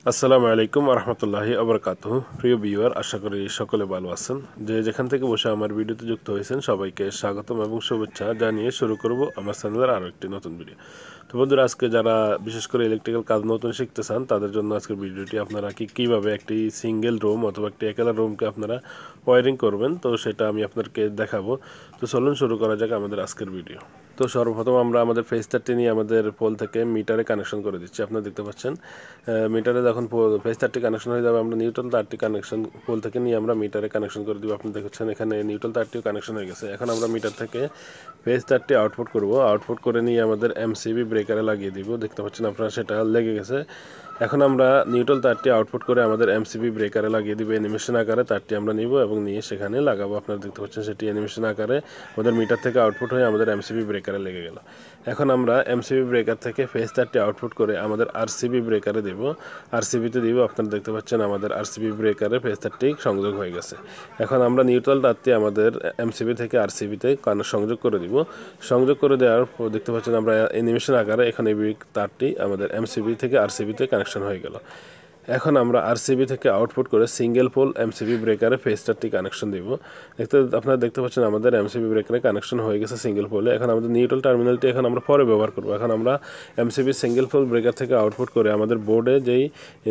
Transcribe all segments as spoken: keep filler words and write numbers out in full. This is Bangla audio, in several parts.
আসসালামু আলাইকুম ওয়া রাহমাতুল্লাহি ওয়া বারাকাতুহু। প্রিয় ভিউয়ার, আশা করি সকলে ভালো আছেন। যে যেখান থেকে বসে আমার ভিডিওতে যুক্ত হয়েছেন সবাইকে স্বাগতম এবং শুভেচ্ছা জানিয়ে শুরু করব আমার চ্যানেলের আরও একটি নতুন ভিডিও। তো বন্ধুরা, আজকে যারা বিশেষ করে ইলেকট্রিক্যাল কাজ নতুন শিখতে চান তাদের জন্য আজকের ভিডিওটি, আপনারা কি কীভাবে একটি সিঙ্গেল রুম অথবা একটি একলা রুমকে আপনারা ওয়ারিং করবেন, তো সেটা আমি আপনাদেরকে দেখাবো। তো চলুন শুরু করা যাক আমাদের আজকের ভিডিও। তো সর্বপ্রথম আমরা আমাদের ফেস তারটি নিয়ে আমাদের পোল থেকে মিটারে কানেকশন করে দিচ্ছি। আপনারা দেখতে পাচ্ছেন মিটারে যখন ফেস তারটি কানেকশন হয়ে যাবে, আমরা নিউট্রাল তারটি কানেকশন পোল থেকে নিয়ে আমরা মিটারে কানেকশন করে দিব। আপনি দেখছেন এখানে নিউট্রাল তারটিও কানেকশন হয়ে গেছে। এখন আমরা মিটার থেকে ফেস তারটি আউটপুট করব। আউটপুট করে নিয়ে আমাদের এমসিবি ব্রেকারে লাগিয়ে দিব। দেখতে পাচ্ছেন আপনারা সেটা লেগে গেছে। এখন আমরা নিউট্রাল তারটি আউটপুট করে আমাদের এমসিবি ব্রেকারে লাগিয়ে দিব। অ্যানিমেশন আকারে তারটি আমরা নিব এবং নিয়ে সেখানে লাগাবো। আপনারা দেখতে পাচ্ছেন সেটি অ্যানিমেশন আকারে আমাদের মিটার থেকে আউটপুট হয়ে আমাদের এমসিবি ব্রেকারে লেগে গেল। এখন আমরা এমসিবি ব্রেকার থেকে ফেস তারটি আউটপুট করে আমাদের আরসিবি ব্রেকারে দেব। আরসিবিতে দিব। আপনারা দেখতে পাচ্ছেন আমাদের আরসিবি ব্রেকারে ফেস তারটি সংযোগ হয়ে গেছে। এখন আমরা নিউট্রাল তারটি আমাদের এমসিবি থেকে আরসিবিতে সংযোগ করে দিব। সংযোগ করে দেওয়ার পর দেখতে পাচ্ছেন আমরা অ্যানিমেশন আকারে এখানে তারটি আমাদের এমসিবি থেকে আরসিবিতে কানেকশন হয়ে গেল। এখন আমরা আরসিবি থেকে আউটপুট করে সিঙ্গেল পোল এমসিবি ব্রেকারে ফেস তারটি কানেকশন দিব। দেখতে আপনারা দেখতে পাচ্ছেন আমাদের এমসিবি ব্রেকারে কানেকশন হয়ে গেছে সিঙ্গেল পোলে। এখন আমাদের নিউট্রাল টার্মিনালটি এখন আমরা পরে ব্যবহার করব। এখন আমরা এমসিবি সিঙ্গেল পোল ব্রেকার থেকে আউটপুট করে আমাদের বোর্ডে যেই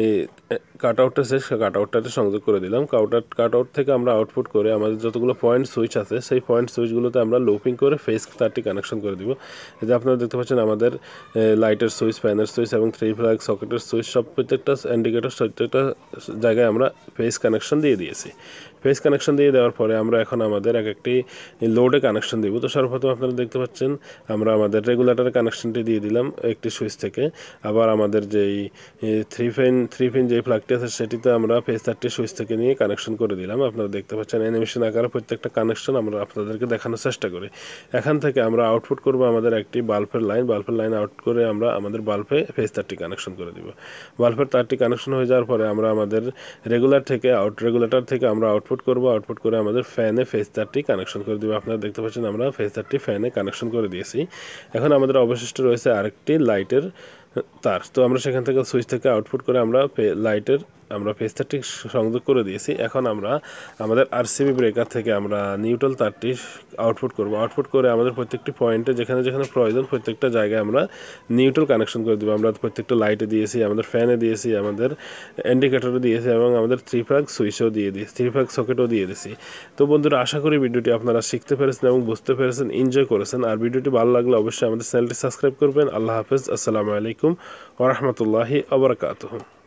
কাট আউটটা আছে সেই কাট আউটটাতে সংযোগ করে দিলাম। কাট আউট কাট আউট থেকে আমরা আউটপুট করে আমাদের যতগুলো পয়েন্ট সুইচ আছে সেই পয়েন্ট সুইচগুলোতে আমরা লুপিং করে ফেস তারটি কানেকশন করে দিব। এই যে আপনারা দেখতে পাচ্ছেন আমাদের লাইটের সুইচ, ফ্যানের সুইচ এবং থ্রি ফ্ল্যাগ সকেটের সুইচ সব প্রত্যেকটা ইন্ডিকেটর প্রত্যেকটা জায়গায় আমরা ফেস কানেকশন দিয়ে দিয়েছি। ফেস কানেকশন দিয়ে দেওয়ার পরে আমরা এখন আমাদের এক একটি লোডে কানেকশন দিব। তো সর্বপ্রথম আপনারা দেখতে পাচ্ছেন আমরা আমাদের রেগুলেটরের কানেকশনটি দিয়ে দিলাম একটি সুইচ থেকে। আবার আমাদের যেই থ্রি ফিন থ্রি ফিন যেই প্লাগটি আছে সেটিতে আমরা ফেস তারটি সুইচ থেকে নিয়ে কানেকশন করে দিলাম। আপনারা দেখতে পাচ্ছেন অ্যানিমেশন আকারে প্রত্যেকটা কানেকশন আমরা আপনাদেরকে দেখানোর চেষ্টা করি। এখান থেকে আমরা আউটপুট করব আমাদের একটি বাল্বের লাইন। বাল্বের লাইন আউট করে আমরা আমাদের বাল্বে ফেস তারটি কানেকশন করে দিব। বাল্বের তারটি কানেকশন হয়ে যাওয়ার পরে আমরা আমাদের রেগুলার থেকে আউট রেগুলেটর থেকে আমরা আউটপুট করব। আউটপুট করে আমাদের ফ্যানে ফেস তারটি কানেকশন করে দিব। আপনারা দেখতে পাচ্ছেন আমরা ফেস তারটি ফ্যানে কানেকশন করে দিয়েছি। এখন আমাদের অবশিষ্ট রয়েছে আরেকটি লাইটের তার। তো আমরা সেখান থেকে সুইচ থেকে আউটপুট করে আমরা লাইটের আমরা ফেস তারটি সংযোগ করে দিয়েছি। এখন আমরা আমাদের আরসিবি ব্রেকার থেকে আমরা নিউট্রাল তারটি আউটপুট করব। আউটপুট করে আমাদের প্রত্যেকটি পয়েন্টে যেখানে যেখানে প্রয়োজন প্রত্যেকটা জায়গায় আমরা নিউট্রাল কানেকশন করে দেবো। আমরা প্রত্যেকটা লাইটে দিয়েছি, আমাদের ফ্যানে দিয়েছি, আমাদের ইন্ডিকেটরে দিয়েছি এবং আমাদের থ্রি ফ্ল্যাগ সুইচও দিয়ে দিয়েছি, থ্রি ফ্ল্যাগ সকেটও দিয়ে দিয়েছি। তো বন্ধুরা, আশা করি ভিডিওটি আপনারা শিখতে পেরেছেন এবং বুঝতে পেরেছেন, এনজয় করেছেন। আর ভিডিওটি ভালো লাগলে অবশ্যই আমাদের চ্যানেলটি সাবস্ক্রাইব করবেন। আল্লাহ হাফেজ। আসসালামু আলাইকুম ওয়া রাহমাতুল্লাহি ওয়া বারাকাতুহু।